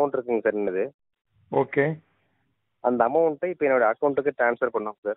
Amount இருக்குங்க sir என்னது. Okay. அந்த அமௌண்ட்டை இப்போ என்னோட அக்கௌண்ட்டுக்கு ட்ரான்ஸ்ஃபர் பண்ணோம் சார்.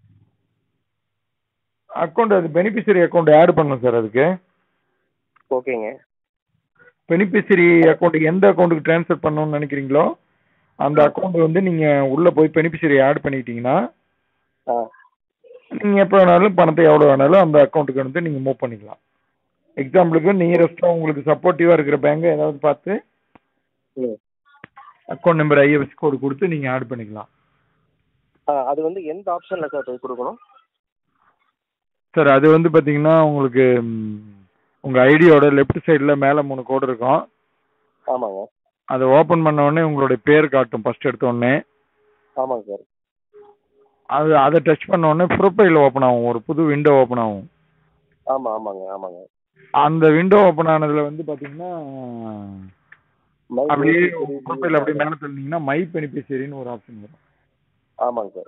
அக்கௌண்ட் அது பெனிஃபிஷரி அக்கௌண்ட் ஆட் பண்ணணும் சார். அதுக்கு ஓகேங்க. பெனிஃபிஷரி அக்கௌண்ட் எந்த அக்கௌண்ட்டுக்கு ட்ரான்ஸ்ஃபர் பண்ணணும்னு நினைக்கிறீங்களோ அந்த அக்கௌண்ட் வந்து நீங்க உள்ள போய் பெனிஃபிஷரி ஆட் பண்ணிட்டீங்கன்னா நீங்க எப்போ வேணாலும் பணத்தை எவ்வளவு வேணாலும் அந்த அக்கௌண்ட்டுக்கு வந்து நீங்க மூவ் பண்ணிக்கலாம். எக்ஸாம்பிளுக்கு நியரஸ்டா உங்களுக்கு சப்போர்ட்டிவா இருக்கிற பேங்க் ஏதாவது பார்த்து அக்கௌண்ட் நம்பர் ஐஎஃப்எஸ்சி கோடு கொடுத்து நீங்க ஆட் பண்ணிக்கலாம். அது வந்து எந்த ஆப்ஷன்ல சார் போய் கொடுக்கணும் சார்? அது வந்து பாத்தீங்கன்னா உங்களுக்கு உங்க ஐடியோட லெஃப்ட் சைடுல மேல 3 கோடு இருக்கும். ஆமாங்க. அதை ஓபன் பண்ண உடனே உங்களுடைய பேர் காட்டும் ஃபர்ஸ்ட் எடுத்த உடனே. ஆமாங்க சார். அதை டச் பண்ண உடனே ப்ரொஃபைல் ஓபன் ஆகும், ஒரு புது விண்டோ ஓபன் ஆகும். ஆமாங்க. அந்த விண்டோ ஓபன் ஆனதுல வந்து பாத்தீங்கன்னா அப்படியே ப்ரொஃபைல் அப்படியே மேல தள்ளினீங்கன்னா மை பெனிஃபிஷரின்னு ஒரு ஆப்ஷன் வரும். ஆமாங்க சார்.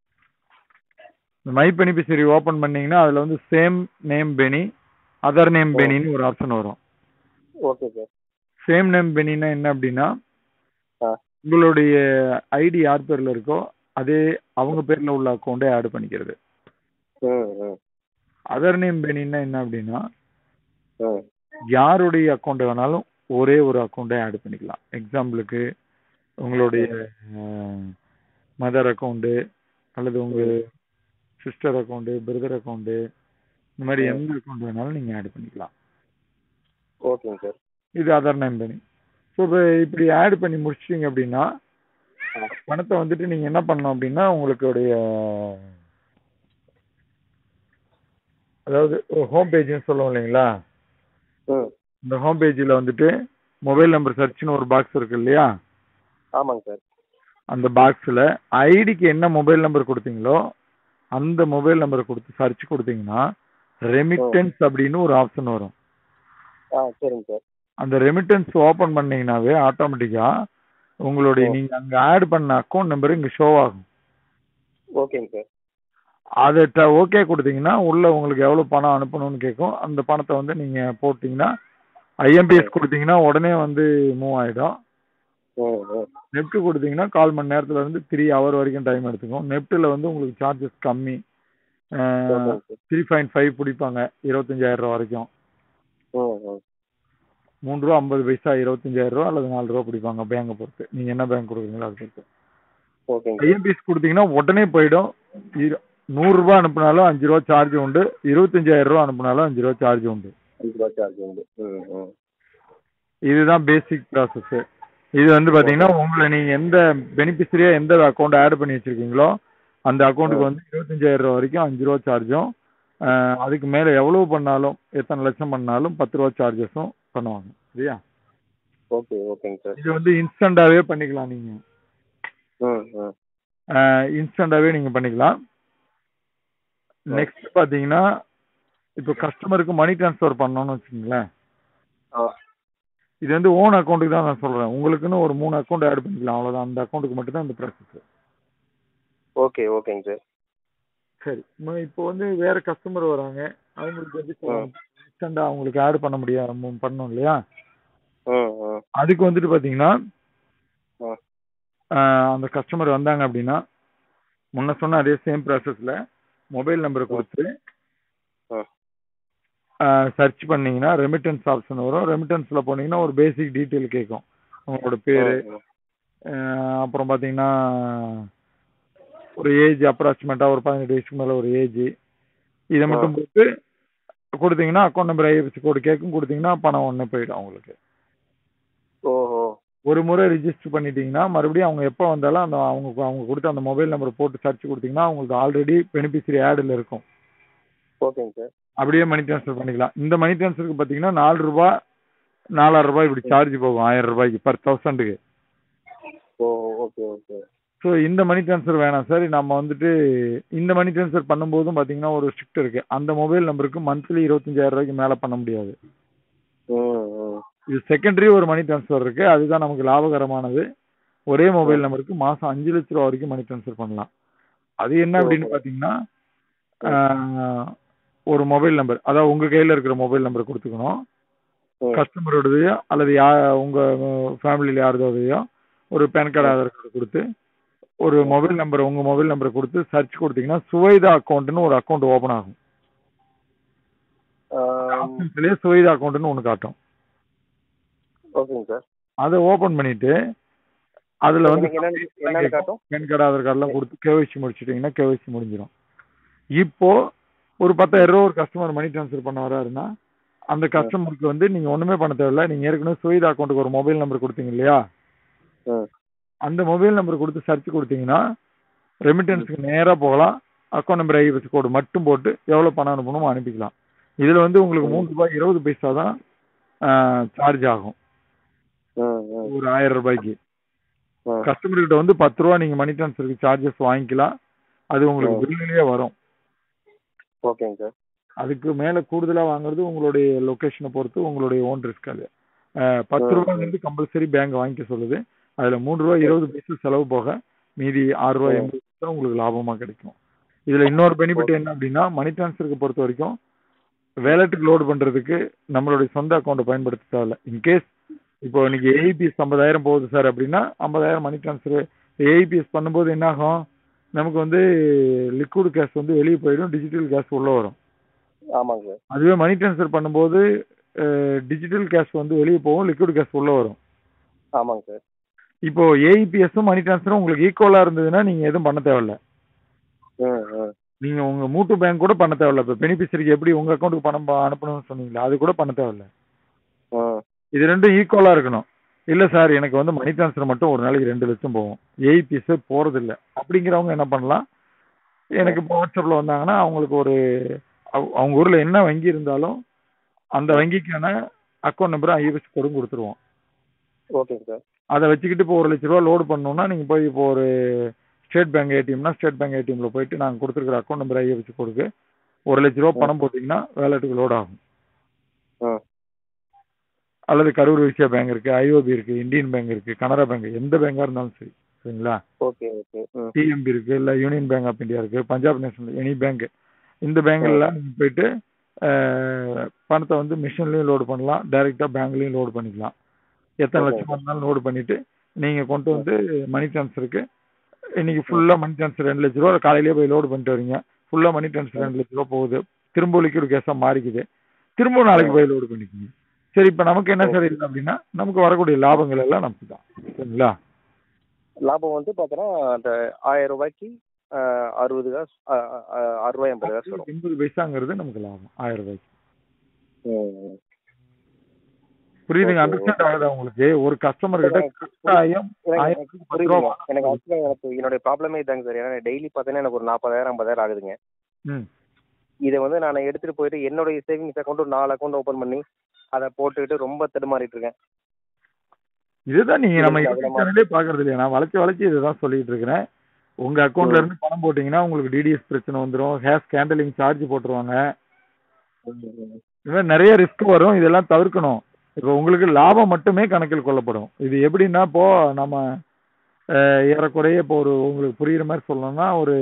மை பெனிஃபிஷரி ஓபன் பண்ணீங்கன்னா அதுல வந்து same name bene other name பெனின்னு ஒரு ஆப்ஷன் வரும். Okay sir. சேம் நேம் பெனின்னா என்ன அப்படின்னா உங்களுடைய ஐடி யார் பேர்ல இருக்கோ அதே அவங்க பேர்ல உள்ள அக்கௌண்டே ஆட் பண்ணிக்கிறது. அதர் நேம் பெனின்னா என்ன அப்படின்னா யாருடைய அக்கௌண்ட் வேணாலும் ஒரே ஒரு அக்கௌண்டே ஆட் பண்ணிக்கலாம். எக்ஸாம்பிளுக்கு உங்களுடைய மதர் அக்கௌண்ட் அல்லது உங்க சிஸ்டர் அக்கௌண்ட், பிரதர் அக்கௌண்ட், இந்த மாதிரி எந்த அக்கௌண்ட் வேணாலும் நீங்க ஆட் பண்ணிக்கலாம். ஓகேங்க சார். இது அதர் நேம் பெனி. ஸோ இப்படி ஆட் பண்ணி முடிச்சிட்டீங்க அப்படின்னா பணத்தை வந்துட்டு நீங்க என்ன பண்ணணும் அப்படின்னா உங்களுடைய அதாவது ஹோம் பேஜ்னு சொல்லுவோம் இல்லைங்களா, இந்த ஹோம் பேஜில் வந்துட்டு மொபைல் நம்பர் சர்ச்னு ஒரு பாக்ஸ் இருக்கு இல்லையா? ஆமாங்க சார். அந்த பாக்ஸில் ஐடிக்கு என்ன மொபைல் நம்பர் கொடுத்தீங்களோ அந்த மொபைல் நம்பரை கொடுத்து சர்ச் கொடுத்தீங்கன்னா ரெமிட்டன்ஸ் அப்படின்னு ஒரு ஆப்ஷன் வரும். சரிங்க சார். அந்த ரெமிட்டன்ஸ் ஓபன் பண்ணீங்கன்னாவே ஆட்டோமேட்டிக்கா உங்களுடைய நீங்க அங்க ஆட் பண்ண அக்கௌண்ட் நம்பர் இங்க ஷோ ஆகும். ஓகேங்க சார். அதை ஓகே கொடுத்தீங்கன்னா உள்ள உங்களுக்கு எவ்வளவு பணம் அனுப்பணும்னு கேட்கும். அந்த பணத்தை வந்து நீங்க போட்டீங்கன்னா ஐஎம்பிஎஸ் கொடுத்தீங்கன்னா உடனே வந்து மூவ் ஆயிடும். நெப்ட் கொடுத்தீங்கன்னா 1/4 மணி நேரத்துல இருந்து 3 ஹவர் வரைக்கும் டைம் எடுத்துக்கும். நெப்ட்ல வந்து உங்களுக்கு சார்ஜஸ் கம்மி, 3.5 பிடிப்பாங்க 25,000 ரூபா வரைக்கும். 3 ரூபா 50 பைசா 25,000 ரூபா அல்லது 4 ரூபா பிடிப்பாங்க பேங்கை பொறுத்து. நீங்க என்ன பேங்க் கொடுக்குறீங்களோ அதை பொறுத்து. ஐஎம்பிஎஸ் கொடுத்தீங்கன்னா உடனே போயிடும். 100 ரூபாய் அனுப்புனாலும் 5 ரூபா சார்ஜ் உண்டு, 25,000 ரூபா அனுப்புனாலும் 5 ரூபா சார்ஜ் உண்டு. இதுதான் பேசிக் ப்ராசஸ். இது வந்து பாத்தீங்கன்னா உங்களை நீங்க எந்த பெனிஃபிஷரியா எந்த அக்கௌண்ட் ஆட் பண்ணி வச்சிருக்கீங்களோ அந்த அக்கௌண்ட்டுக்கு வந்து 25,000 ரூபா வரைக்கும் 5 ரூபா சார்ஜும், அதுக்கு மேல எவ்வளவு பண்ணாலும் எத்தனை லட்சம் பண்ணாலும் 10 ரூபா சார்ஜஸும் பண்ணுவாங்க. சரியா? ஓகேங்க சார். இது வந்து இன்ஸ்டன்டாவே பண்ணிக்கலாம். நீங்க இன்ஸ்டன்டாவே நீங்க பண்ணிக்கலாம். நெக்ஸ்ட் பாத்தீங்கன்னா இப்போ கஸ்டமருக்கு மணி டிரான்ஸ்ஃபர் பண்ணணும்னு வச்சுக்கோங்களேன். இது வந்து ஓன் அக்கௌண்ட்டுக்கு தான் நான் சொல்றேன். உங்களுக்குன்னு ஒரு 3 அக்கௌண்ட் ஆட் பண்ணிக்கலாம், அவ்வளவுதான். அந்த அக்கௌண்ட்டுக்கு மட்டும் தான் இந்த ப்ராசஸ். ஓகேங்க சார். சரி, இப்போ வந்து வேற கஸ்டமர் வராங்க, அவங்களுக்கு வந்து இன்ஸ்டன்டா அவங்களுக்கு ஆட் பண்ண முடியாது, பண்ணணும் இல்லையா? அதுக்கு வந்துட்டு பாத்தீங்கன்னா அந்த கஸ்டமர் வந்தாங்க அப்படின்னா முன்ன சொன்ன அதே சேம் ப்ராசஸ்ல மொபைல் நம்பரை கொடுத்து சர்ச் பண்ணீங்கன்னா ரெமிட்டன்ஸ் ஆப்ஷன் வரும். ரெமிட்டன்ஸ்ல போனீங்கன்னா ஒரு பேசிக் டீட்டெயில் கேட்கும். உங்களோட பேரு, அப்புறம் பாத்தீங்கன்னா ஒரு ஏஜ் அப்ராக்சிமேட்டா ஒரு 18 வயசுக்கு மேல ஒரு ஏஜ், இதை மட்டும் போட்டு கொடுத்தீங்கன்னா அக்கௌண்ட் நம்பர் ஐஎஃப்எஸ்சி கோடு கேட்கும். கொடுத்தீங்கன்னா பணம் ஒண்ணே போயிடும் அவங்களுக்கு. ஒரு முறை ரிஜிஸ்டர் பண்ணிட்டீங்கன்னா மறுபடியும் அவங்க எப்போ வந்தாலும் அந்த அவங்க கொடுத்த அந்த மொபைல் நம்பர் போட்டு சர்ச் கொடுத்தீங்கன்னா அவங்களுக்கு ஆல்ரெடி பெனிஃபிஷரி ஆட்ல இருக்கும். ஓகேங்க சார். அப்படியே மணி டிரான்ஸ்ஃபர் பண்ணிக்கலாம். இந்த மணி டிரான்ஸ்ஃபருக்கு பாத்தீங்கன்னா 4 ரூபாய் 4,000 ரூபாய் இப்படி சார்ஜ் போகும் 1000 ரூபாய்க்கு பர் 1000க்கு. ஸோ இந்த மணி டிரான்ஸ்ஃபர் வேணாம் சார், நம்ம வந்துட்டு இந்த மணி டிரான்ஸ்ஃபர் பண்ணும்போதும் பாத்தீங்கன்னா ஒரு ஸ்ட்ரிக்ட் இருக்கு. அந்த மொபைல் நம்பருக்கு மந்த்லி 25,000 ரூபாய்க்கு மேல பண்ண முடியாது. இது செகண்டரி ஒரு மணி டிரான்ஸ்ஃபர் இருக்கு, அதுதான் நமக்கு லாபகரமானது. ஒரே மொபைல் நம்பருக்கு மாசம் 5 லட்சம் ரூபா வரைக்கும் மணி டிரான்ஸ்ஃபர் பண்ணலாம். அது என்ன அப்படின்னு பாத்தீங்கன்னா ஒரு மொபைல் நம்பர், அதாவது உங்க கையில இருக்கிற மொபைல் நம்பர் கொடுத்துக்கணும். கஸ்டமரோடதையோ அல்லது உங்க ஃபேமிலியில யாரோடதையோ ஒரு பேன் கார்டு ஆதார் கார்டு கொடுத்து ஒரு மொபைல் நம்பர் உங்க மொபைல் நம்பரை கொடுத்து சர்ச் கொடுத்தீங்கன்னா சுவைதா அக்கௌண்ட்னு ஒரு அக்கௌண்ட் ஓபன் ஆகும். ஆப்ஷன்ஸ்லயே சுவைதா அக்கௌண்ட்னு ஒன்று காட்டும். ஓகேங்க சார். அதை ஓபன் பண்ணிட்டு அதுல வந்து காட்டும் பேன் கார்டு ஆதார் கார்டுலாம் கொடுத்து கேஒய்சி முடிச்சிட்டீங்கன்னா கேஒய்சி முடிஞ்சிடும். இப்போ ஒரு 10,000 ரூபா ஒரு கஸ்டமர் மணி ட்ரான்ஸ்ஃபர் பண்ண வராருன்னா அந்த கஸ்டமருக்கு வந்து நீங்க ஒண்ணுமே பண்ண தேவையில்ல. நீங்க ஏற்கனவே சுவைதா அக்கௌண்ட்டுக்கு ஒரு மொபைல் நம்பர் கொடுத்தீங்க இல்லையா, அந்த மொபைல் நம்பர் கொடுத்து சர்ச் கொடுத்தீங்கன்னா ரெமிட்டன்ஸுக்கு நேரா போகலாம். அக்கௌண்ட் நம்பர் ஐஎஃப்எஸ்சி கோடு மட்டும் போட்டு எவ்வளவு பணம் அனுப்பணுமோ அனுப்பிக்கலாம். இதுல வந்து உங்களுக்கு ₹3.20 தான் சார்ஜ் ஆகும் ஒரு 1000 ரூபாய்க்கு. கஸ்டமர் கிட்ட வந்து ₹10 நீங்க மணி ட்ரான்ஸ்ஃபருக்கு சார்ஜஸ் வாங்கிக்கலாம். அது உங்களுக்கு பில்லுலயே வரும். ஓகேங்க சார். அதுக்கு மேல கூடுதலா வாங்குறது உங்களுடைய லொகேஷனை பொறுத்து உங்களுடைய ஓன் ரிஸ்க். அது ₹10 கம்பல்சரி பேங்க் வாங்கிக்க சொல்லுது. அதுல ₹3.20 செலவு போக மீதி ₹6.80 உங்களுக்கு லாபமா கிடைக்கும். இதுல இன்னொரு பெனிஃபிட் என்ன அப்படின்னா மணி ட்ரான்ஸ்ஃபருக்கு பொறுத்த வரைக்கும் வேலெட்டுக்கு லோடு பண்றதுக்கு நம்மளுடைய சொந்த அக்கௌண்ட் பயன்படுத்த தேவையில்ல. இன்கேஸ் இப்போ இன்னைக்கு ஏஐபிஎஸ் 50,000 போகுது சார் அப்படின்னா 50,000 மணி ட்ரான்ஸ்ஃபர் ஏஐபிஎஸ் பண்ணும்போது என்ன ஆகும், நமக்கு வந்து லிக்விட் கேஷ் வந்து வெளியே போயிடும், டிஜிட்டல் கேஷ் உள்ள வரும். ஆமாங்க சார். அதுவே மணி ட்ரான்ஸ்ஃபர் பண்ணும்போது டிஜிட்டல் கேஷ் வந்து வெளியே போகும், லிக்விட் கேஷ் உள்ள வரும். ஆமாங்க சார். இப்போ ஏஇபிஎஸும் மணி ட்ரான்ஸ்ஃபரும் உங்களுக்கு ஈக்குவலா இருந்ததுன்னா நீங்க எதுவும் பண்ண தேவையில்ல. நீங்க உங்க மூட்டு பேங்க் கூட பண்ண தேவையில்ல. இப்போ பெனிஃபிஷரிக்கு எப்படி உங்க அக்கௌண்ட்டுக்கு பணம் அனுப்பணும்னு சொன்னீங்களா, அது கூட பண்ண தேவையில்ல. இது ரெண்டும் ஈக்குவலா இருக்கணும். இல்ல சார் எனக்கு வந்து மணி ட்ரான்ஸ்ஃபர் மட்டும் ஒரு நாளைக்கு 2 லட்சம் போகும், ஏஇபிஎஸ் போறது இல்லை அப்படிங்கிறவங்க என்ன பண்ணலாம், எனக்கு இப்போ வாட்ஸ்அப்ல வந்தாங்கன்னா அவங்களுக்கு ஒரு அவங்க ஊர்ல என்ன வங்கி இருந்தாலும் அந்த வங்கிக்கான அக்கௌண்ட் நம்பர் ஐஎஃப்எஸ்சி கோடும் கொடுத்துருவோம். ஓகேங்க சார். அதை வச்சுக்கிட்டு இப்போ 1 லட்ச ரூபா லோடு பண்ணணும்னா நீங்க போய் இப்போ ஒரு ஸ்டேட் பேங்க் ஏடிஎம்னா ஸ்டேட் பேங்க் ஏடிஎம்ல போயிட்டு நாங்கள் கொடுத்துருக்கிற அக்கௌண்ட் நம்பர் ஐஎஃப்எஸ்சி கோடுக்கு 1 லட்ச ரூபா பணம் போட்டீங்கன்னா வேலெட்டுக்கு லோட் ஆகும். அல்லது கரூர் வைசியா பேங்க் இருக்கு, ஐஓபி இருக்கு, இந்தியன் பேங்க் இருக்கு, கனரா பேங்க், எந்த பேங்கா இருந்தாலும் சரி, சரிங்களா, டிஎம்பி இருக்கு, இல்ல யூனியன் பேங்க் ஆஃப் இந்தியா இருக்கு, பஞ்சாப் நேஷனல், எனி பேங்க், இந்த பேங்க்ல நீங்க போயிட்டு பணத்தை வந்து மிஷின்லயும் லோடு பண்ணலாம், டைரக்டா பேங்க்லயும் லோடு பண்ணிக்கலாம். எத்தனை லட்சம் இருந்தாலும் லோடு பண்ணிட்டு நீங்க கொண்டு வந்து மணி ட்ரான்ஸ்ஃபருக்கு இன்னைக்கு ஃபுல்லா மணி ட்ரான்ஸ்ஃபர் 2 லட்ச ரூபா காலையிலேயே போய் லோடு பண்ணிட்டு வரீங்க, ஃபுல்லா மணி ட்ரான்ஸ்ஃபர் 2 லட்ச ரூபா போகுது, திரும்ப லிக்விட் கேஸா மாறிக்குது, திரும்ப நாளைக்கு போய் லோடு பண்ணிக்கோங்க. சரி, இப்ப நமக்கு என்ன சார் இல்லை அப்படின்னா நமக்கு வரக்கூடிய லாபங்கள் எல்லாம் நமக்கு தான், சரிங்களா. லாபம் வந்து பாத்தீங்கன்னா அந்த 1000 ரூபாய்க்கு 60 காசு, 6 ரூபாய் 80 காசு வரும். 80 பைசாங்கிறது நமக்கு லாபம் 1000 ரூபாய்க்கு. புரியுதுங்க, அண்டர்ஸ்டாண்ட் ஆகுதா உங்களுக்கு? ஒரு கஸ்டமர் கிட்ட கட்டாயம் எனக்கு என்னுடைய ப்ராப்ளமே இதாங்க சார். ஏன்னா டெய்லி பார்த்தீங்கன்னா எனக்கு ஒரு 40,000 50,000 ஆகுதுங்க. இதை வந்து நான் எடுத்துட்டு போயிட்டு என்னுடைய சேவிங்ஸ் அக்கௌண்ட் 4 அக்கௌண்ட் ஓபன் பண்ணி அதை போட்டுக்கிட்டு ரொம்ப தடுமாறிட்டு இருக்கேன். இதுதான் நீங்க நம்ம சேனலே பாக்குறது இல்லையா, நான் வளைச்சு இதுதான் சொல்லிட்டு இருக்கிறேன். உங்க அக்கௌண்ட்ல இருந்து பணம் போட்டீங்கன்னா உங்களுக்கு டிடிஎஸ் பிரச்சனை வந்துடும், ஹேஷ் கேண்டலிங் சார்ஜ் போட்டுருவாங்க, இந்த மாதிரி நிறைய ரிஸ்க் வரும். இதெல்லாம் தவிர்க்கணும். இப்போ உங்களுக்கு லாபம் மட்டுமே கணக்கில் கொள்ளப்படும். இது எப்படின்னா இப்போ நம்ம ஏறக்குறைய இப்போ ஒரு உங்களுக்கு புரியுற மாதிரி சொல்லணும்னா ஒரு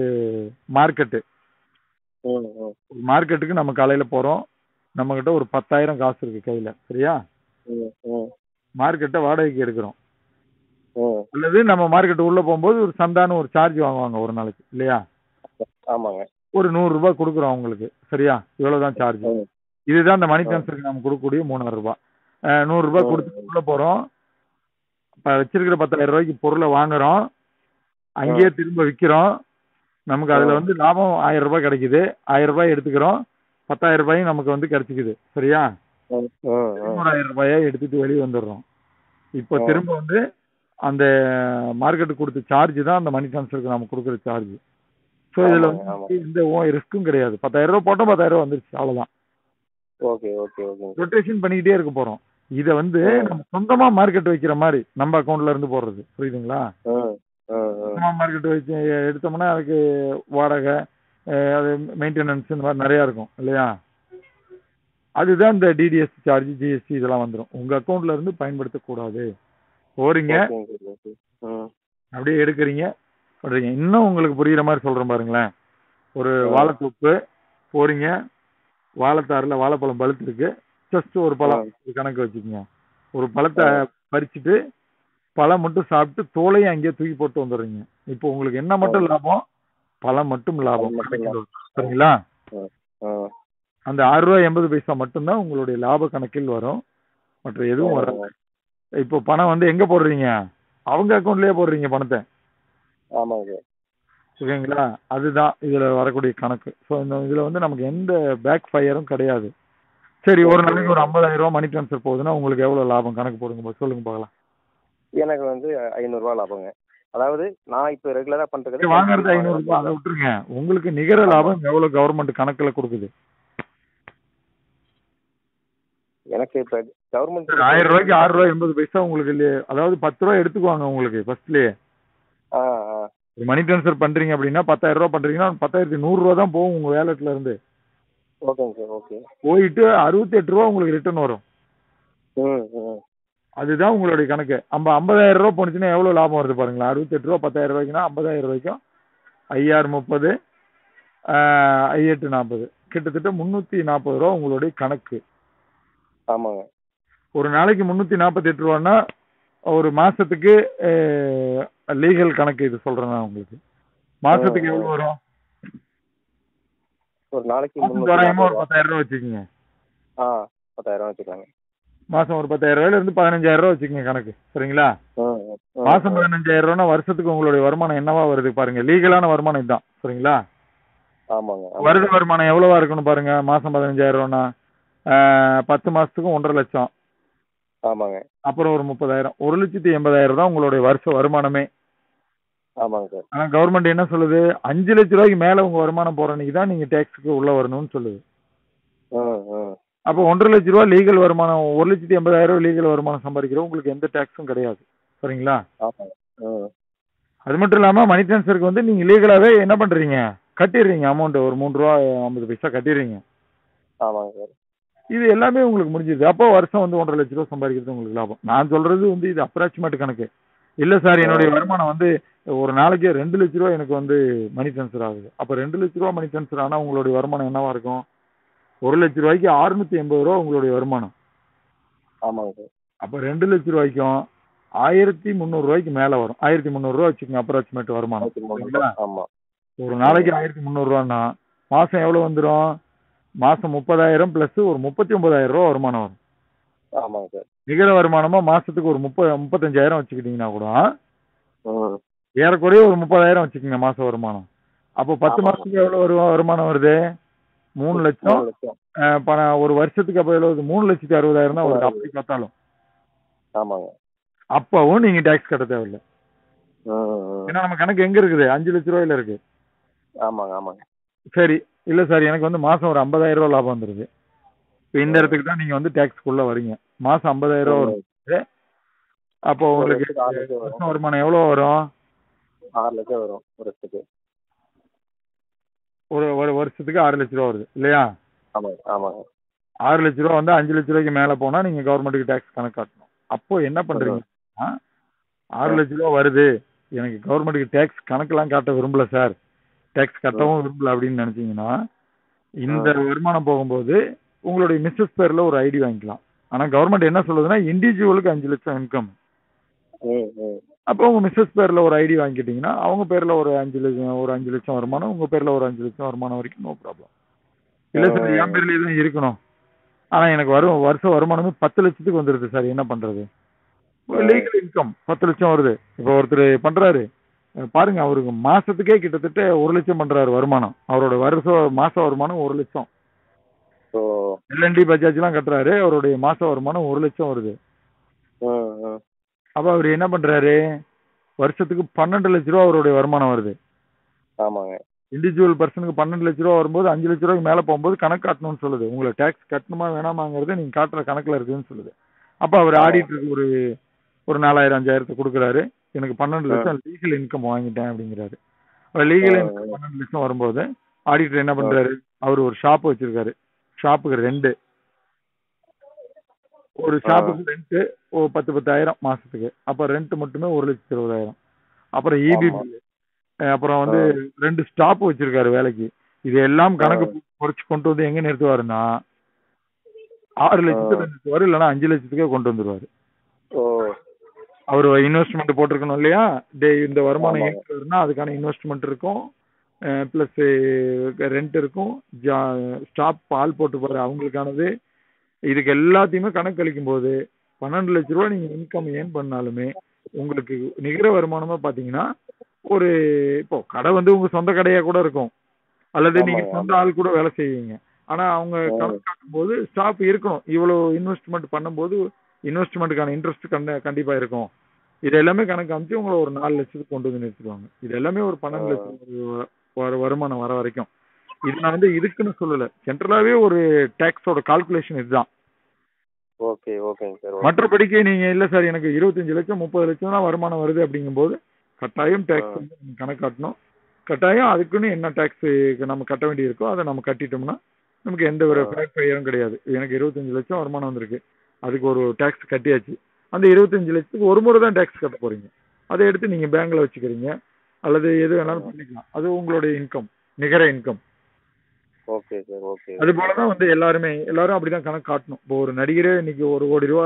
மார்க்கெட்டுக்கு நம்ம காலையில போறோம், நம்ம கிட்ட ஒரு 10,000 காசு இருக்கு கையில, சரியா, மார்க்கெட்டை வாடகைக்கு எடுக்கிறோம், அல்லது நம்ம மார்க்கெட் உள்ள போகும்போது ஒரு சந்தான ஒரு சார்ஜ் வாங்குவாங்க ஒரு நாளைக்கு, இல்லையா, ஆமாங்க, ஒரு 100 ரூபாய் கொடுக்குறோம் அவங்களுக்கு, சரியா, இவ்வளவுதான் சார்ஜ். இதுதான் இந்த மணி ட்ரான்ஸ்ஃபருக்கு நம்ம கொடுக்கக்கூடிய 3000 ரூபாய். 100 ரூபாய் கொடுத்து உள்ள போறோம், வச்சிருக்கிற 10,000 ரூபாய்க்கு பொருளை வாங்குறோம், அங்கேயே திரும்ப விற்கிறோம், நமக்கு அதுல வந்து லாபம் 1000 ரூபாய் கிடைக்குது, 1000 ரூபாய் எடுத்துக்கிறோம், 10,000 ரூபாயும் நமக்கு வந்து கிடைச்சிக்குது, சரியா, 1000 ரூபாயை எடுத்துட்டு வெளியே வந்துடுறோம். இப்போ திரும்ப வந்து அந்த மார்க்கெட்டுக்கு கொடுத்த சார்ஜ் தான் அந்த மணி ட்ரான்ஸ்ஃபருக்கு நம்ம கொடுக்குற சார்ஜ். ஸோ இதுல வந்து எந்த ரிஸ்க்கும் கிடையாது. 10,000 ரூபாய் போட்டோம், 10,000 ரூபாய் வந்துருச்சு, அவ்வளவுதான். ரொட்டேஷன் பண்ணிக்கிட்டே இருக்க போறோம். இதை வந்து நம்ம சொந்தமா மார்க்கெட் வைக்கிற மாதிரி நம்ம அக்கௌண்ட்ல இருந்து போடுறது, புரியுதுங்களா. சொந்தமா மார்க்கெட் வச்சு எடுத்தோம்னா அதுக்கு வாடகை, அது மெயின்டெனன்ஸ், இந்த மாதிரி நிறைய இருக்கும், இல்லையா. அதுதான் இந்த டிடிஎஸ் சார்ஜ், ஜிஎஸ்டி இதெல்லாம் வந்துடும். உங்க அக்கௌண்ட்ல இருந்து பயன்படுத்தக்கூடாது. போறீங்க, அப்படியே எடுக்கிறீங்க, பண்றீங்க. இன்னும் உங்களுக்கு புரியுற மாதிரி சொல்றேன் பாருங்களேன். ஒரு வாழைத்தோப்பு போறீங்க, வாழைத்தாறுல வாழைப்பழம் பழுத்து இருக்கு, ஜஸ்ட் ஒரு பழம் கணக்கு வச்சுக்கோங்க. ஒரு பழத்தை பறிச்சுட்டு பழம் மட்டும் சாப்பிட்டு தோலையும் அங்கேயே தூக்கி போட்டு வந்துடுறீங்க. இப்போ உங்களுக்கு என்ன மட்டும் லாபம்? பழம் மட்டும் லாபம். சரிங்களா? அந்த ₹6.80 மட்டும்தான் உங்களுடைய லாப கணக்கில் வரும். மற்ற எதுவும் வராது. இப்போ பணம் வந்து எங்க போடுறீங்க? அவங்க அக்கௌண்ட்லயே போடுறீங்க பணத்தை. ஓகேங்களா? அதுதான் இதுல வரக்கூடிய கணக்கு. ஸோ இந்த இதுல வந்து நமக்கு எந்த பேக் ஃபயரும் கிடையாது. சரி, ஒரு நாளைக்கு ஒரு ₹50,000 மணி ட்ரான்ஸ்ஃபர் போகுதுன்னா உங்களுக்கு எவ்வளவு லாபம் கணக்கு போடுங்க, சொல்லுங்க பார்க்கலாம். எனக்கு வந்து ₹500 லாபங்க. அதாவது நான் இப்ப ரெகுலரா பண்றது வாங்குறது ₹500, அதை விட்டுருங்க. உங்களுக்கு நிகர லாபம் எவ்வளவு கவர்மெண்ட் கணக்குல கொடுக்குது? எனக்கு இப்ப கவர்மெண்ட் ₹1000 ₹6.80 உங்களுக்கு இல்லையே. அதாவது ₹10 எடுத்துக்குவாங்க உங்களுக்கு ஃபர்ஸ்ட்லயே. மணி ட்ரான்ஸ்ஃபர் பண்றீங்க அப்படின்னா ₹10,000 பண்றீங்கன்னா ₹10,100 தான் போகும் உங்க வேலட்ல இருந்து. ஓகேங்க சார். ஓகே. போயிட்டு ₹68 உங்களுக்கு ரிட்டர்ன் வரும். அதுதான் உங்களுடைய கணக்கு. ₹50,000 போனுச்சுன்னா எவ்வளவு லாபம் வருது பாருங்களா? ₹68 ₹10,000னா ₹50,000 5 6 30 8 40 கிட்டத்தட்ட ₹340 உங்களுடைய கணக்கு. ஆமாங்க. ஒரு நாளைக்கு ₹348னா ஒரு மாசத்துக்கு லீகல் கணக்கு இது சொல்றேன் நான் உங்களுக்கு. மாசத்துக்கு எவ்வளவு வரும்? ஒரு நாளைக்கு தோராயமா ஒரு ₹10,000 வச்சுக்கோங்க. 10,000 வச்சுக்கலாங்க. மாசம் ஒரு ₹10,000 இருந்து ₹15,000 வச்சுக்கோங்க கணக்கு. சரிங்களா? மாசம் ₹15,000 வருஷத்துக்கு உங்களுடைய வருமானம் என்னவா வருது பாருங்க. லீகலான வருமானம் இதுதான். சரிங்களா? ஆமாங்க. வருட வருமானம் எவ்வளவா இருக்குன்னு பாருங்க. மாசம் ₹15,000னா 10 மாசத்துக்கு 1.5 லட்சம். ஆமாங்க. அப்புறம் ஒரு 30,000 1,80,000 தான் உங்களுடைய வருஷ வருமானமே. ஆமாங்க சார். ஆனா கவர்மெண்ட் என்ன சொல்லுது? 5 லட்ச ரூபாய்க்கு மேல உங்க வருமானம் போற அன்னைக்கு தான் நீங்க டேக்ஸ்க்கு உள்ள வரணும்னு சொல்லுது. அப்போ 1.5 லட்ச ரூபாய் லீகல் வருமானம், 1,80,000 லீகல் வருமானம் சம்பாதிக்கிறோம், உங்களுக்கு எந்த டேக்ஸும் கிடையாது. சரிங்களா? அது மட்டும் இல்லாம மணி டிரான்ஸ்ஃபருக்கு வந்து நீங்க லீகலாவே என்ன பண்றீங்க? கட்டிடுறீங்க அமௌண்ட். ஒரு ₹3.50 கட்டிடுறீங்க. ஆமாங்க சார். இது எல்லாமே உங்களுக்கு முடிஞ்சுது. அப்போ வருஷம் வந்து 1.5 லட்ச ரூபாய் சம்பாதிக்கிறது உங்களுக்கு லாபம். நான் சொல்றது வந்து இது அப்ராக்சிமேட் கணக்கு. இல்ல சார், என்னுடைய வருமானம் வந்து ஒரு நாளைக்கு 2 லட்ச ரூபாய் எனக்கு வந்து மணி டிரான்ஸ்ஃபர் ஆகுது. அப்ப 2 லட்ச ரூபாய் மணி டிரான்ஸ்ஃபர் ஆனா உங்களுடைய வருமானம் என்னவா இருக்கும்? 1 லட்ச ரூபாய்க்கு ₹680 உங்களுடைய வருமானம். ஆமாங்க சார். அப்ப 2 லட்ச ரூபாய்க்கும் ₹1,300 மேல வரும். ₹1,300 வச்சுக்கோங்க அப்ராக்சிமேட் வருமானம். ஆமா. ஒரு நாளைக்கு ₹1,300னா மாசம் எவ்வளவு வந்துரும்? மாசம் 30,000 பிளஸ் ஒரு ₹39,000 வருமானம் வரும். ஆமாங்க சார். நிகர வருமானமா மாசத்துக்கு ஒரு 35,000 வச்சுக்கிட்டீங்கன்னா கூட ஏறக்குறைய ஒரு 30,000 வச்சுக்கோங்க மாச வருமானம். அப்போ 10 மாசத்துக்கு எவ்வளவு வருமானம் வருது? 3 லட்சம். ஒரு வருஷத்துக்கு அப்ப எவ்வளவு? 3,60,000 தான் வருது அப்படி பார்த்தாலும். ஆமாங்க. அப்பவும் நீங்க டாக்ஸ் கட்ட தேவையில்லை. ஏன்னா நம்ம கணக்கு எங்க இருக்குது? 5 லட்ச ரூபாயில இருக்கு. ஆமாங்க. ஆமாங்க. சரி, இல்ல சார் எனக்கு வந்து மாசம் ஒரு ₹50,000 லாபம் வந்துருது. இப்போ இந்த இடத்துக்கு தான் நீங்க வந்து டாக்ஸ்க்குள்ள வரீங்க. மாசம் ₹50,000 வருது. அப்போ உங்களுக்கு வருஷம் வருமானம் எவ்வளவு வரும்? 6 லட்சம் வரும் வருஷத்துக்கு. ஒரு வருஷத்துக்கு 6 லட்ச ரூபா வருது இல்லையா? ஆமாங்க. 6 லட்ச ரூபா வந்து 5 லட்ச ரூபாய்க்கு மேல போனா நீங்க கவர்மெண்ட்டுக்கு டாக்ஸ் கணக்கு காட்டணும். அப்போ என்ன பண்றீங்கன்னா 6 லட்ச ரூபா வருது, எனக்கு கவர்மெண்ட்டுக்கு டாக்ஸ் கணக்கெல்லாம் காட்ட விரும்பல சார், டாக்ஸ் கட்டவும் விரும்பல அப்படின்னு நினைச்சீங்கன்னா இந்த வருமானம் போகும்போது உங்களுடைய மிஸ்ஸஸ் பேர்ல ஒரு ஐடி வாங்கிக்கலாம். ஆனா கவர்மெண்ட் என்ன சொல்லுதுன்னா இண்டிவிஜுவலுக்கு 5 லட்சம் இன்கம். அப்போ உங்க மிஸ்ஸஸ் பேர்ல ஒரு ஐடி வாங்கிட்டீங்கன்னா அவங்க பேர்ல ஒரு 5 லட்சம் வருமானம், உங்க பேர்ல ஒரு 5 லட்சம் வருமானம் வரைக்கும் நோ ப்ராப்ளம். இல்ல சார் என் பேர்லயே தான் இருக்கணும், ஆனா எனக்கு வருஷ வருமானமே 10 லட்சத்துக்கு வந்துருது சார், என்ன பண்றது? லீகல் இன்கம் 10 லட்சம் வருது. இப்போ ஒருத்தர் பண்றாரு பாருங்க, அவருக்கு மாசத்துக்கே கிட்டத்தட்ட 1 லட்சம் பண்றாரு வருமானம். அவரோட மாச வருமானம் 1 லட்சம். எல்என்டி பஜாஜ் எல்லாம் கட்டுறாரு, அவருடைய மாச வருமானம் 1 லட்சம் வருது. அப்ப அவர் என்ன பண்றாரு? வருஷத்துக்கு 12 லட்ச ரூபா அவருடைய வருமானம் வருது. ஆமாங்க. இண்டிவிஜுவல் பர்சனுக்கு 12 லட்ச ரூபா வரும்போது 5 லட்ச ரூபாய்க்கு மேல போகும்போது கணக்கு காட்டணும்னு சொல்லுது. உங்களுக்கு டாக்ஸ் கட்டணுமா வேணாமாங்கிறது நீங்க காட்டுற கணக்குல இருக்குன்னு சொல்லுது. அப்ப அவர் ஆடிட்டருக்கு ஒரு 4,000 5,000 கொடுக்குறாரு, எனக்கு 12 லட்சம் லீகல் இன்கம் வாங்கிட்டேன் அப்படிங்கிறாரு. லீகல் இன்கம் 12 லட்சம் வரும்போது ஆடிட்டர் என்ன பண்றாரு? அவர் ஒரு ஷாப் வச்சிருக்காரு, ஷாப்புக்கு ரெண்டு, ஒரு ஷாப்புக்கு ரெண்ட் 10,000 மாசத்துக்கு. அப்ப ரெண்ட் மட்டுமே 1,20,000. அப்புறம் இபி பில், அப்புறம் வந்து 2 ஸ்டாப் வச்சிருக்காரு வேலைக்கு. இது எல்லாம் கணக்கு குறைச்சு கொண்டு வந்து எங்க நிறுத்துவாருன்னா 6 லட்சத்துக்கு நிறுத்துவாரு, இல்லைன்னா 5 லட்சத்துக்கே கொண்டு வந்துருவாரு. ஓ அவர் இன்வெஸ்ட்மெண்ட் போட்டிருக்கணும் இல்லையா, இந்த வருமானம் ஆமாங்க. ஏற்றுனா அதுக்கான இன்வெஸ்ட்மெண்ட் இருக்கும், பிளஸ் ரெண்ட் இருக்கும், ஸ்டாப் பால் போட்டுப்பாரு அவங்களுக்கானது. இதுக்கு எல்லாத்தையுமே கணக்கு அளிக்கும் போது 12 லட்ச ரூபா நீங்க இன்கம் ஏன் பண்ணாலுமே உங்களுக்கு நிகர வருமானமா பாத்தீங்கன்னா ஒரு, இப்போ கடை வந்து உங்க சொந்த கடையா கூட இருக்கும், அல்லது நீங்க ஆமாங்க. சொந்த ஆள் கூட வேலை செய்வீங்க. ஆனா அவங்க கணக்காக்கும் போது ஸ்டாப் இருக்கணும், இவ்வளவு இன்வெஸ்ட்மெண்ட் பண்ணும்போது இன்வெஸ்ட்மெண்ட்டுக்கான இன்ட்ரெஸ்ட் கண்டிப்பா இருக்கும். இது எல்லாமே கணக்கு அமைச்சு உங்களை ஒரு 4 லட்சத்துக்கு கொண்டு வந்து நிறுத்திடுவாங்க. இது எல்லாமே ஒரு 12 லட்சம் வருமானம் வர வரைக்கும். இது நான் வந்து இதுக்குன்னு சொல்லல, ஜென்ரலாவே ஒரு டாக்ஸோட கால்குலேஷன் இதுதான். ஓகே ஓகேங்க சார். மற்றபடிக்கு நீங்க இல்ல சார் எனக்கு 25 லட்சம் 30 லட்சம் தான் வருமானம் வருது அப்படிங்கும்போது கட்டாயம் டாக்ஸ் வந்து நம்ம கணக்காட்டணும். கட்டாயம் அதுக்குன்னு என்ன டாக்ஸ் நம்ம கட்ட வேண்டி இருக்கோ அதை நம்ம கட்டிட்டோம்னா நமக்கு எந்த ஒரு ஃபயரும் கிடையாது. எனக்கு 25 லட்சம் வருமானம் வந்திருக்கு, அதுக்கு ஒரு டாக்ஸ் கட்டியாச்சு. அந்த 25 லட்சத்துக்கு ஒரு முறை தான் டாக்ஸ் கட்ட போறீங்க. அதை எடுத்து நீங்க பேங்க்ல வச்சுக்கிறீங்க அல்லது எது வேணாலும் பண்ணிக்கலாம். அது உங்களுடைய இன்கம், நிகர இன்கம். Okay sir. ஓகே. அது போலதான் வந்து எல்லாரும் அப்படிதான் கணக்கு காட்டணும். இப்போ ஒரு நடிகரே இன்னைக்கு 1 கோடி ரூபா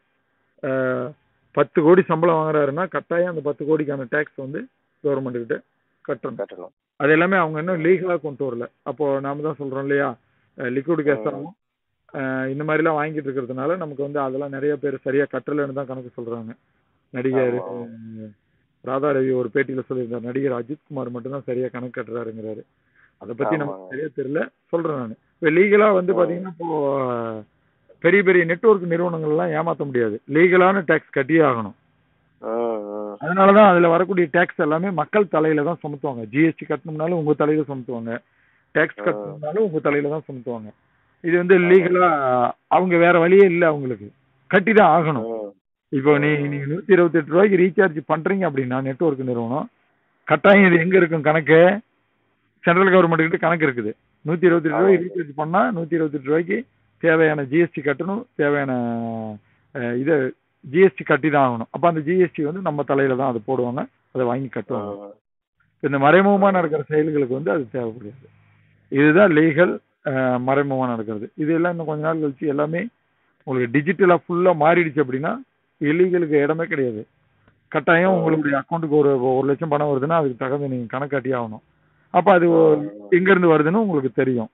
10 கோடி சம்பளம் வாங்குறாருன்னா கட்டாயம் அந்த 10 கோடிக்கான டாக்ஸ் வந்து கவர்மெண்ட் கிட்ட கட்டணும். அது எல்லாமே அவங்க இன்னும் லீகலா கொண்டு வரல. அப்போ நாம தான் சொல்றோம் இல்லையா, லிக்விட் கேஸ் ஆகும் இந்த மாதிரி எல்லாம் வாங்கிட்டு இருக்கிறதுனால நமக்கு வந்து அதெல்லாம் நிறைய பேர் சரியா கட்டலன்னு தான் கணக்கு சொல்றாங்க. நடிகர் ராதாரவி ஒரு பேட்டியில சொல்லியிருந்தார், நடிகர் அஜித்குமார் மட்டும்தான் சரியா கணக்கு கட்டுறாருங்கிறாரு. அதை பத்தி நமக்கு சரியா தெரியல, சொல்றேன் நான். இப்போ லீகலா வந்து பாத்தீங்கன்னா இப்போ பெரிய பெரிய நெட்வொர்க் நிறுவனங்கள் எல்லாம் ஏமாத்த முடியாது, லீகலான டாக்ஸ் கட்டியே ஆகணும். அதனாலதான் அதுல வரக்கூடிய டாக்ஸ் எல்லாமே மக்கள் தலையில தான் சுமத்துவாங்க. ஜிஎஸ்டி கட்டணும்னாலும் உங்க தலையில சுமத்துவாங்க, டாக்ஸ் கட்டணும்னாலும் உங்க தலையில தான் சுமத்துவாங்க. இது வந்து லீகலா அவங்க வேற வழியே இல்லை, அவங்களுக்கு கட்டிதான் ஆகணும். இப்போ நீங்க 128 ரூபாய்க்கு ரீசார்ஜ் பண்றீங்க அப்படின்னா நெட்வொர்க் நிறுவனம் கட்டாயம் இது எங்க இருக்கும் கணக்கு, சென்ட்ரல் கவர்மெண்ட் கிட்ட கணக்கு இருக்குது. 128 ரூபாய்க்கு ரீசார்ஜ் பண்ணா 128 ரூபாய்க்கு தேவையான ஜிஎஸ்டி கட்டணும், தேவையான இதை ஜிஎஸ்டி கட்டி தான் ஆகணும். அப்ப அந்த ஜிஎஸ்டி வந்து நம்ம தலையில தான் அது போடுவாங்க, அதை வாங்கி கட்டுவாங்க. இந்த மறைமுகமா நடக்கிற செயல்களுக்கு வந்து அது தேவைப்படுது. இதுதான் லீகல் மறைமுகமா நடக்கிறது. இது எல்லாம் இன்னும் கொஞ்ச நாள் கழிச்சு எல்லாமே உங்களுக்கு டிஜிட்டலா ஃபுல்லா மாறிடுச்சு அப்படின்னா இல்லீகலுக்கு இடமே கிடையாது. கட்டாயம் உங்களுடைய அக்கௌண்ட்டுக்கு ஒரு 1 லட்சம் பணம் வருதுன்னா அதுக்கு தகுந்த நீங்க கணக்காட்டி ஆகணும். அப்ப அது எங்க இருந்து வருதுன்னு உங்களுக்கு தெரியும்.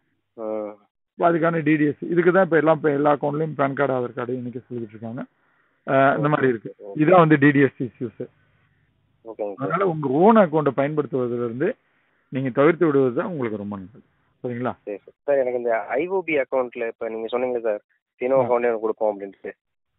அதுக்கான டிடிஎஸ் இதுக்கு தான் இப்ப எல்லா அக்கௌண்ட்லயும் பேன் கார்டு ஆதார் கார்டு இன்னைக்கு சொல்லிட்டு இருக்காங்க. இந்த மாதிரி இருக்கு. இதான் வந்து டிடிஎஸ் இஷ்யூஸ். அதனால உங்க ஓன் அக்கௌண்ட்டை பயன்படுத்துவதிலிருந்து இருந்து நீங்க தவிர்த்து விடுவது தான் உங்களுக்கு ரொம்ப நல்லது. சரிங்களா சார்? எனக்கு இந்த ஐஓபி அக்கௌண்ட்ல இப்ப நீங்க சொன்னீங்க சார் ஃபினோ அக்கௌண்ட் எனக்கு கொடுப்போம் அப்படின்ட்டு.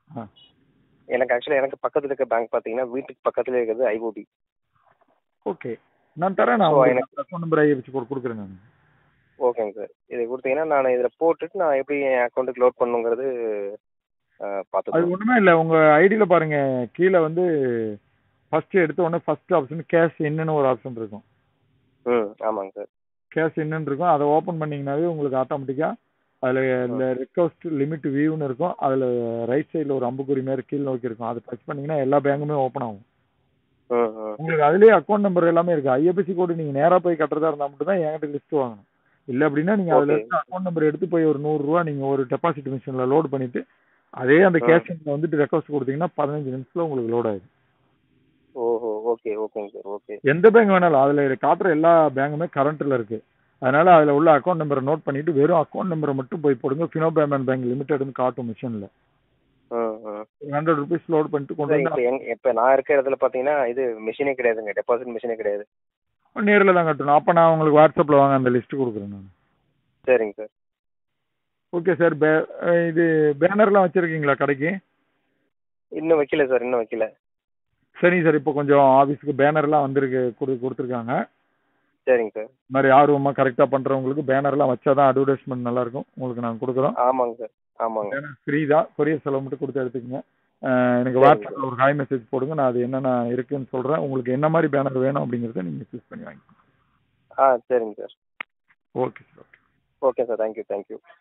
எனக்கு ஆக்சுவலா எனக்கு பக்கத்துல இருக்க பேங்க் பாத்தீங்கன்னா வீட்டுக்கு பக்கத்துல இருக்கிறது ஐஓபி. ஓகே, நான் தரேன். நான் எனக்கு அக்கௌண்ட் நம்பர் ஐஎஃப்சி கோட் கொடுக்குறேன் நான். ஓகேங்க சார். இதை கொடுத்தீங்கன்னா நான் இதில் போட்டுட்டு நான் எப்படி என் அக்கௌண்ட்டுக்கு லோட் பண்ணுங்கிறது பார்த்து. அது ஒன்றுமே இல்லை, உங்கள் ஐடியில் பாருங்க கீழே வந்து ஃபர்ஸ்ட் எடுத்த உடனே ஃபர்ஸ்ட் ஆப்ஷன் கேஷ் இன்னுன்னு ஒரு ஆப்ஷன் இருக்கும். ஆமாங்க சார். கேஷ் இன்னுன்னு இருக்கும். அதை ஓப்பன் பண்ணிங்கனாவே உங்களுக்கு ஆட்டோமேட்டிக்காக அதில் ரெக்வஸ்ட் லிமிட் வியூன்னு இருக்கும். அதில் ரைட் சைடில் ஒரு அம்புக்குறி மாதிரி கீழ் நோக்கி இருக்கும். அதை டச் பண்ணிங்கன்னா எல்லா பேங்குமே ஓப்பன் ஆகும். உங்களுக்கு அதுலேயே அக்கௌண்ட் நம்பர் எல்லாமே இருக்குது. ஐஎஃப்எஸ்சி கோடு நீங்கள் நேராக போய் கட்டுறதா இருந்தால் மட்டும் தான் என்கிட்ட லிஸ்ட் வாங்கணும். இல்லை அப்படின்னா நீங்கள் அதில் இருந்து அக்கௌண்ட் நம்பர் எடுத்து போய் ஒரு 100 ரூபா நீங்கள் ஒரு டெபாசிட் மிஷினில் லோட் பண்ணிவிட்டு அதே அந்த கேஷிங்கில் வந்துட்டு ரெக்வஸ்ட் கொடுத்தீங்கன்னா 15 நிமிஷத்தில் உங்களுக்கு லோட் ஆயிடும். ஓஹோ, ஓகே ஓகேங்க சார். ஓகே. எந்த பேங்க் வேணாலும் அதில் காட்டுற எல்லா பேங்குமே கரண்ட்டில் இருக்குது. அதனால அதில் உள்ள அக்கௌண்ட் நம்பரை நோட் பண்ணிட்டு வெறும் அக்கௌண்ட் நம்பரை மட்டும் போய் போடுங்க. ஃபினோ பேமெண்ட் பேங்க் லிமிடெட்னு காட்டும் மிஷினில். 100 ருபீஸ் லோட் பண்ணிட்டு கொண்டு வந்து. இப்போ நான் இருக்க இடத்துல பார்த்தீங்கன்னா இது மிஷினே கிடையாதுங்க, டெபாசிட் மிஷினே கிடையாது. நேரில் தான் கட்டணும். அப்போ நான் உங்களுக்கு வாட்ஸ்அப்பில் வாங்க அந்த லிஸ்ட்டு கொடுக்குறேன் நான். சரிங்க சார். Okay sir. இது பேனர்லாம் வச்சுருக்கீங்களா கடைக்கு? இன்னும் வைக்கல சார், இன்னும் வைக்கல. சரிங்க சார். இப்போ கொஞ்சம் ஆஃபீஸுக்கு பேனர்லாம் வந்திருக்கு, கொடுத்துருக்காங்க. சரிங்க சார். இந்த மாதிரி ஆர்வமாக கரெக்டாக பண்ணுறவங்களுக்கு பேனர்லாம் வச்சா தான் அட்வர்டைஸ்மெண்ட் நல்லாயிருக்கும். உங்களுக்கு நாங்கள் கொடுக்குறோம். ஆமாங்க சார். ஆமாங்க. பேனர் ஃப்ரீ தான், கொரியர் செலவு மட்டும் கொடுத்து எடுத்துக்கங்க. எனக்கு வாட்ஸ்அப்பில் ஒரு ஹாய் மெசேஜ் போடுங்க, நான் அது என்னென்ன இருக்குன்னு சொல்கிறேன். உங்களுக்கு என்ன மாதிரி பேனர் வேணும் அப்படிங்கிறத நீங்கள் சூஸ் பண்ணி வாங்கிக்கோங்க. சரிங்க sir. Okay sir. Okay sir. Thank you.